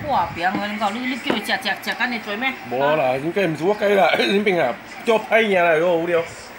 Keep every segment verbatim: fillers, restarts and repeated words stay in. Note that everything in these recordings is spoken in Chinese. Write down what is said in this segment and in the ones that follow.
哇，别个恁讲你你叫伊食食食干尼做咩？ 无啦，应该毋是我改啦，恁边啊叫歹赢啦，有无聊？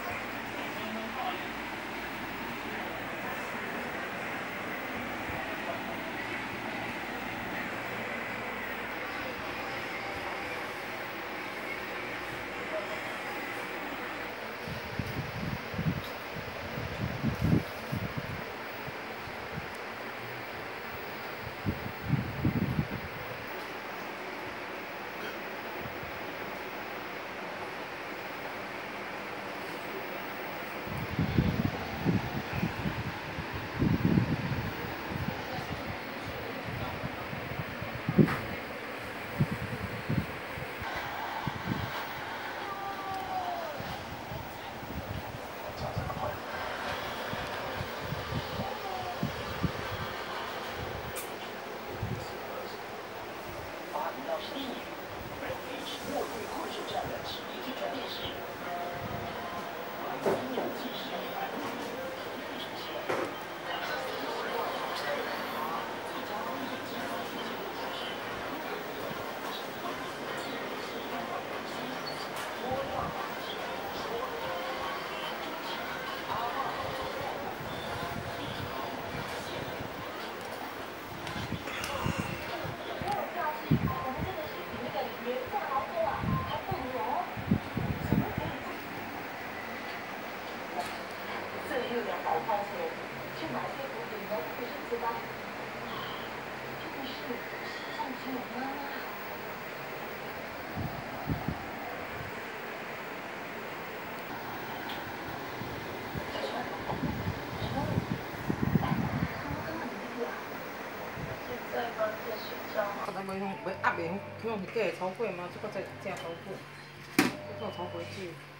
袂袂压袂，可能是假的炒粿嘛，这个才正炒粿，这个炒粿子。